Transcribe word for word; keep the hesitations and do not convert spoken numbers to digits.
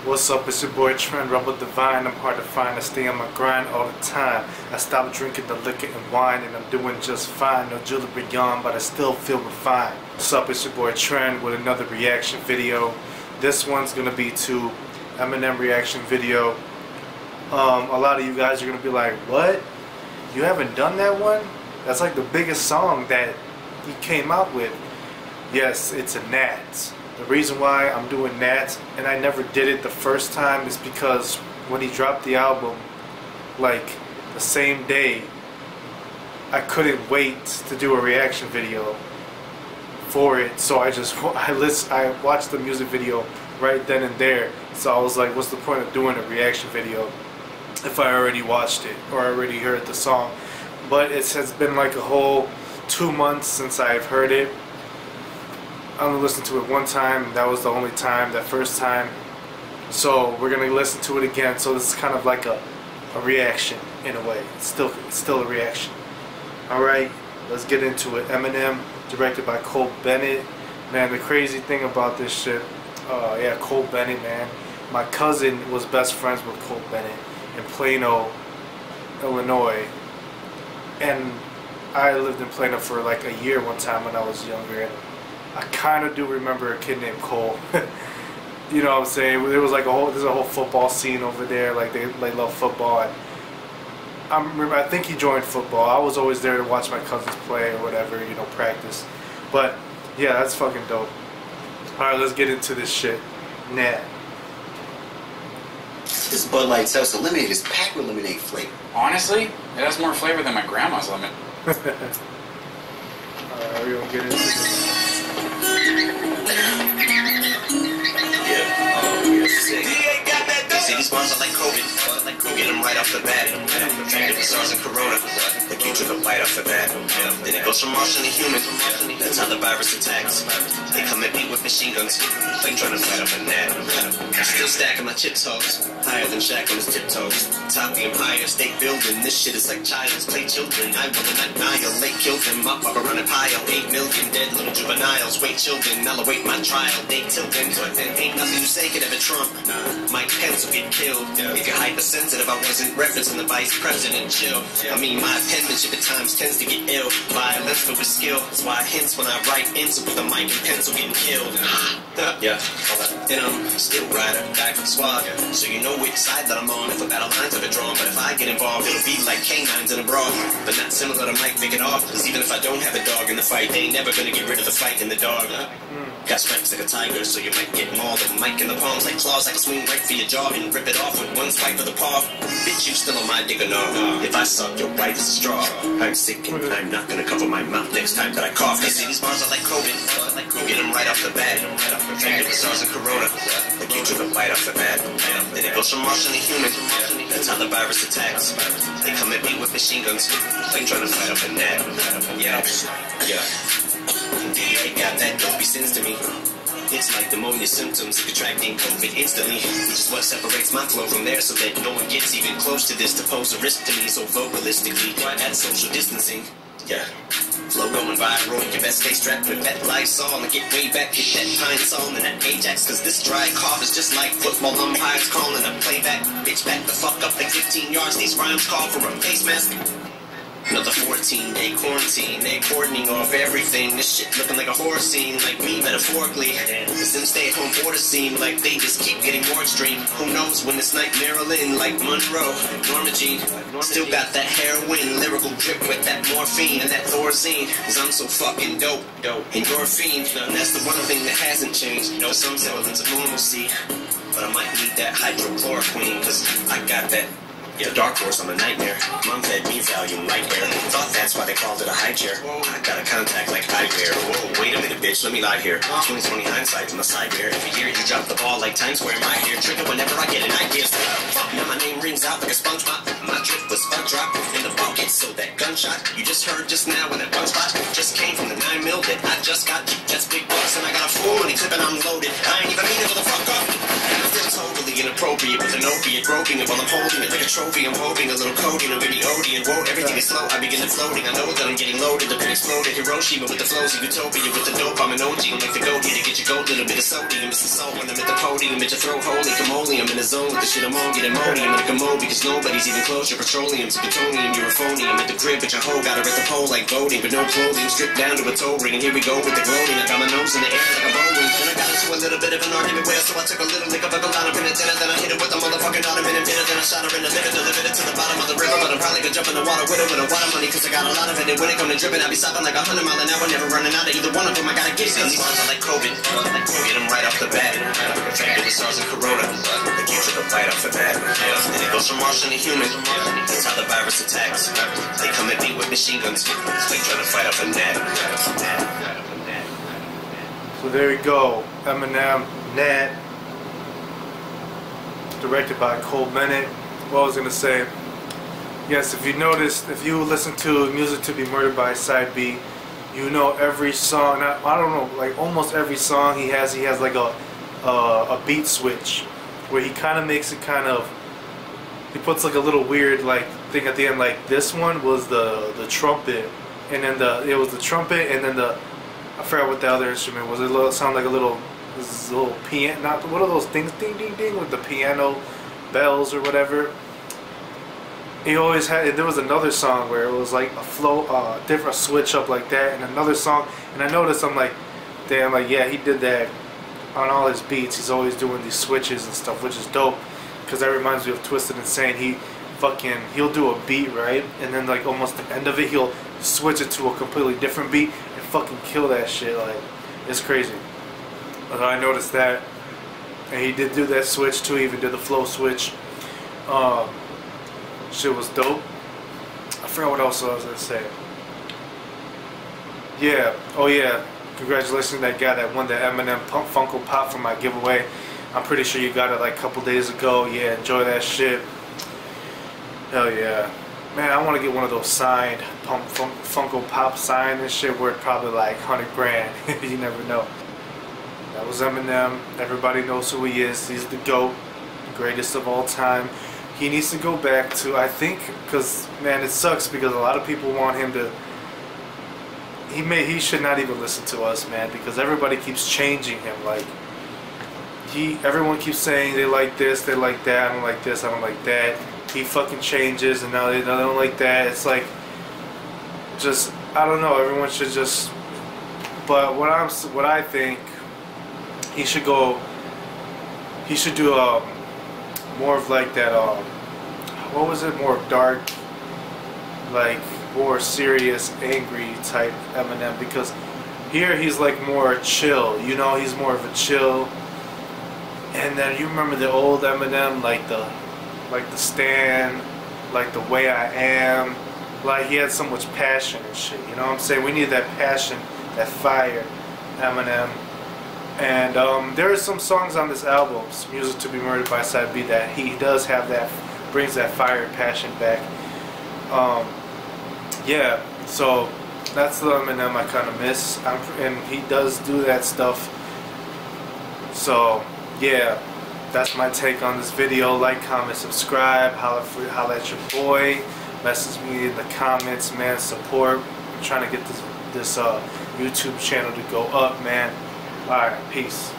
What's up, it's your boy Trend Rebel Divine. I'm hard to find, I stay on my grind all the time. I stopped drinking the liquor and wine and I'm doing just fine. No jewelry on, but I still feel refined. What's up, it's your boy Trend with another reaction video. This one's gonna be to Eminem reaction video. Um, a lot of you guys are gonna be like, what? You haven't done that one? That's like the biggest song that he came out with. Yes, it's a Nats. The reason why I'm doing Nats and I never did it the first time is because when he dropped the album, like the same day, I couldn't wait to do a reaction video for it. So I just I list I watched the music video right then and there. So I was like, what's the point of doing a reaction video if I already watched it or already heard the song? But it has been like a whole two months since I've heard it. I only listened to it one time. That was the only time, that first time. So we're gonna listen to it again. So this is kind of like a, a reaction in a way. It's still it's still a reaction. Alright, let's get into it. Eminem, directed by Cole Bennett. Man, the crazy thing about this shit, uh, yeah, Cole Bennett, man. My cousin was best friends with Cole Bennett in Plano, Illinois. And I lived in Plano for like a year one time when I was younger. And I kind of do remember a kid named Cole. You know what I'm saying? There was like a whole, there's a whole football scene over there. Like they, they love football. And I remember, I think he joined football. I was always there to watch my cousins play or whatever, you know, practice. But yeah, that's fucking dope. All right, let's get into this shit. Nat. This Bud Light Seltzer Lemonade is packed with lemonade flavor. Honestly, it has more flavor than my grandma's lemon. Alright, we're gonna get into this. See, these bars are like COVID. Get them right off the bat. Infected with SARS and Corona. Like you took a bite off the bat. Then it goes from Martian to human. That's how the virus attacks. They come at me with machine guns, like trying to fight off a gnat. I'm still stacking my chips hoes, higher than Shaq on his tiptoes. Top the Empire State Building. This shit is like child's play children. I will annihilate, kill them up, up around a pile. Eight million dead little juveniles. Wait, children, I'll await my trial. They till then, but then ain't nothing you say could ever trump. Mike Pence will get killed. If you're hypersensitive, I wasn't referencing the vice president. Chill. I mean, my penmanship at times tends to get ill. Violence but with skill. That's why I hints when I write into with a mic and pencil getting killed. Yeah. And I'm still rider, guy from squad. So you know which side that I'm on if a battle lines ever drawn. But if I get involved, it'll be like canines in a brawl. But not similar to Mike, pick it off. Cause even if I don't have a dog in the fight, they ain't never gonna get rid of the fight in the dog. Got stripes like a tiger, so you might get mauled. A mic in the palms like claws, I can swing right for your jaw and rip it off with one swipe of the paw. Bitch, you still on my dick or no? If I suck, you're white as a straw. I'm sick and I'm not gonna cover my mouth next time that I cough. You see, these bars are like COVID. Get them right off the bat. Infected with SARS and Corona. Like you took a bite off the bat. Then it goes from Martian to human. That's how the virus attacks. They come at me with machine guns, like trying to fight off a gnat. Yeah, yeah. D A got that dopey sense to me. It's like pneumonia symptoms of contracting COVID instantly, which is what separates my flow from theirs, so that no one gets even close to this to pose a risk to me. So vocalistically, why add social distancing? Yeah. Flow going viral, your best stay strapped with that Lysol and get way back, hit that Pine Sol and that Ajax, cause this dry cough is just like football umpires calling a playback. Bitch, back the fuck up like fifteen yards, these rhymes call for a face mask. Another fourteen day quarantine, they cordoning off everything. This shit looking like a horror scene, like me metaphorically. Cause them stay at home borders seem like they just keep getting more extreme. Who knows when this night Maryland, like Monroe, Norma Jean. Still got that heroin, lyrical drip with that morphine and that Thorazine. Cause I'm so fucking dope, dope. Endorphine, and that's the one thing that hasn't changed. No, some semblance of normalcy. But I might need that hydrochloroquine, cause I got that. Yeah, dark horse, I'm a nightmare. Mom fed me Valium right there. Thought that's why they called it a high chair. I got a contact like eyewear. Whoa, wait a minute, bitch, let me lie here. twenty twenty hindsight from the side there. Every year you drop the ball like Times Square. My hair trigger whenever I get an idea. Now my name rings out like a sponge pop. My drip was spun drop in the bucket. So that gunshot you just heard just now in that one spot just came from the nine mil that I just got. That's big bucks and I got a full money clip and I'm loaded. I ain't even mean it for the fuck up. And I feel totally in a inappropriate with an opiate, groping it while I'm holding it like a trophy. I'm hoping a little coding, or maybe Odie, and whoa, everything is slow. I begin to floating. I know that I'm getting loaded, the pin exploded. Hiroshima with the flows of utopia, with the dope. I'm an O G. I'm like the goat here to get your goat, little bit of sodium. It's the soul when I'm at the podium. At your throat, holy camoli. I'm in the zone with the shit I'm on, getting moldy. I'm like a mo because nobody's even close. Your petroleum to plutonium, you're a phony. I'm at the crib, but your hoe got her at the pole like voting, but no clothing. Stripped down to a toe ring, and here we go with the gloating. I got my nose in the air like a bowling. Then I got into a little bit of an argument with her, so I took a little lick of a banana pin and dinner. Then I hit her with a motherfucking ottoman and bitter. Then I shot her in the liver, delivered it to the bottom of the river. But I'm probably gonna jump in the water with her with a water money, cause I got a lot of it. And when it come to dripping, I be stopping like a hundred mile an hour, never running out of either one of them. I gotta get it. These ones are like COVID, get them right off the bat. Infected with SARS and Corona, like you took a bite off the bat. Then it goes from Martian to human. That's how the virus attacks. They come at me with machine guns. It's like trying to fight off a gnat. So there you go, Eminem, Nat, directed by Cole Bennett. What I was gonna say, yes, if you noticed, if you listen to Music to Be Murdered by Side B, you know every song. I, I don't know, like almost every song he has, he has like a uh, a beat switch where he kind of makes it kind of. He puts like a little weird like thing at the end. Like this one was the the trumpet, and then the it was the trumpet, and then the I forgot what the other instrument was. It little, sounded like a little this little piano. Not what are those things? Ding ding ding with the piano bells or whatever. He always had. There was another song where it was like a flow, uh, different switch up like that, and another song. And I noticed, I'm like, damn, like yeah, he did that on all his beats. He's always doing these switches and stuff, which is dope. Because that reminds me of Twisted Insane. He fucking, he'll do a beat, right? And then like almost the end of it, he'll switch it to a completely different beat and fucking kill that shit. Like, it's crazy. But I noticed that. And he did do that switch too. He even did the flow switch. Um, shit was dope. I forgot what else I was gonna say. Yeah. Oh yeah. Congratulations to that guy that won the Eminem Pump Funko Pop for my giveaway. I'm pretty sure you got it like a couple days ago. Yeah, enjoy that shit. Hell yeah. Man, I want to get one of those signed Pump Fun Funko Pop signed and shit worth probably like a hundred grand. You never know. That was Eminem. Everybody knows who he is. He's the GOAT. The greatest of all time. He needs to go back to, I think, because, man, it sucks because a lot of people want him to, he may, he should not even listen to us, man, because everybody keeps changing him. Like, He, everyone keeps saying they like this, they like that, I don't like this, I don't like that. He fucking changes, and now they, now they don't like that. It's like, just, I don't know. Everyone should just. But what I'm, what I think, he should go. He should do um, more of like that. Um, what was it? More dark, like more serious, angry type Eminem. Because here he's like more chill. You know, he's more of a chill. And then you remember the old Eminem, like the, like the Stand, like The Way I Am, like he had so much passion and shit. You know what I'm saying? We need that passion, that fire, Eminem. And um, there are some songs on this album, Music to Be Murdered by Side B, that he does have that, brings that fire and passion back. Um, yeah, so that's the Eminem I kind of miss, I'm, and he does do that stuff. So. Yeah, that's my take on this video. Like, comment, subscribe, holla, holla at your boy, message me in the comments, man. Support. I'm trying to get this this uh, YouTube channel to go up, man. Alright, peace.